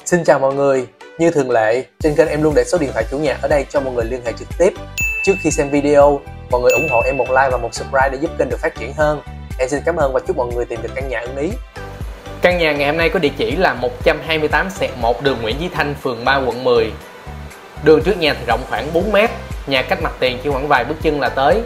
Xin chào mọi người, như thường lệ, trên kênh em luôn để số điện thoại chủ nhà ở đây cho mọi người liên hệ trực tiếp. Trước khi xem video, mọi người ủng hộ em một like và một subscribe để giúp kênh được phát triển hơn. Em xin cảm ơn và chúc mọi người tìm được căn nhà ưng ý. Căn nhà ngày hôm nay có địa chỉ là 128/1 đường Nguyễn Chí Thanh, phường 3, quận 10. Đường trước nhà thì rộng khoảng 4 m, nhà cách mặt tiền chỉ khoảng vài bước chân là tới.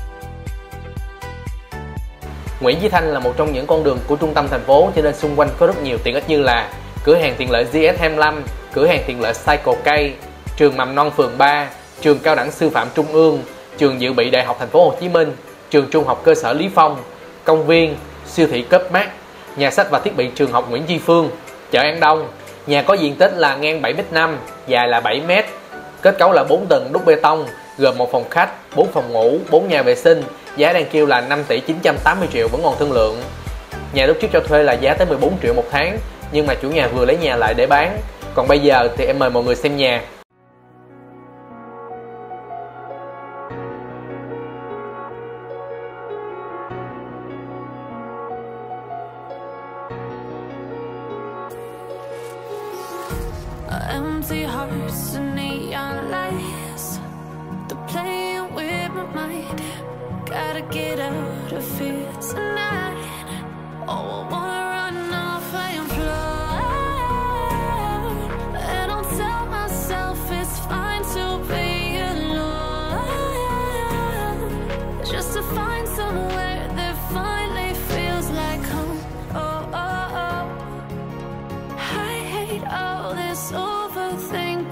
Nguyễn Chí Thanh là một trong những con đường của trung tâm thành phố, cho nên xung quanh có rất nhiều tiện ích như là cửa hàng tiện lợi GS25, cửa hàng tiện lợi Cycle K, trường mầm non phường 3, trường cao đẳng sư phạm Trung ương, trường dự bị Đại học Thành phố Hồ Chí Minh, trường trung học cơ sở Lý Phong, công viên, siêu thị Copmart, nhà sách và thiết bị trường học Nguyễn Tri Phương, chợ An Đông. Nhà có diện tích là ngang 7m5, dài là 7m, kết cấu là 4 tầng đúc bê tông, gồm 1 phòng khách, 4 phòng ngủ, 4 nhà vệ sinh. Giá đang kêu là 5 tỷ 980 triệu, vẫn còn thương lượng. Nhà lúc trước cho thuê là giá tới 14 triệu một tháng, nhưng mà chủ nhà vừa lấy nhà lại để bán. Còn bây giờ thì em mời mọi người xem nhà. Empty hearts and neon lights, they're playing with my mind. Gotta get out of here tonight. Oh, I wanna run off and fly, and I'll tell myself it's fine to be alone, just to find somewhere that finally feels like home. Oh, oh, oh. I hate all this overthinking.